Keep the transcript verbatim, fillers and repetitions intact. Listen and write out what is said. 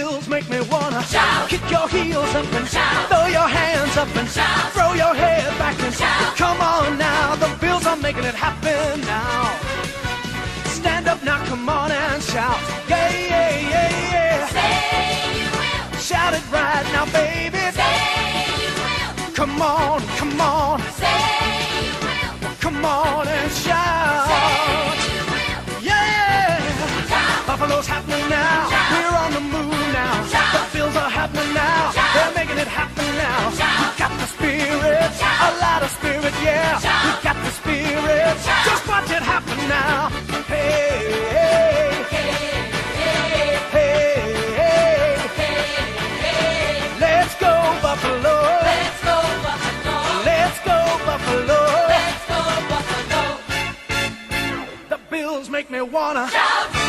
Bills make me wanna shout. Kick your heels up and shout. Throw your hands up and shout. Throw your head back and shout. Come on now, the Bills are making it happen now. Stand up now, come on and shout. Yeah, yeah, yeah, yeah. Say you will. Shout it right now, baby. Say you will. Come on, come on. Say you will. Come on and shout. Say you will. Yeah. Shout. Buffalo's happening now. Shout. We're on the move now. Shout. The Bills are happening now. Shout. They're making it happen now. Shout. We got the spirit, Shout. a lot of spirit, yeah. Shout. We got the spirit. Shout. Just watch it happen now. Hey, hey, Hey, hey, hey, hey. hey, Let's go Buffalo. let's go Buffalo. Let's go Buffalo. Let's go Buffalo. The Bills make me wanna Shout.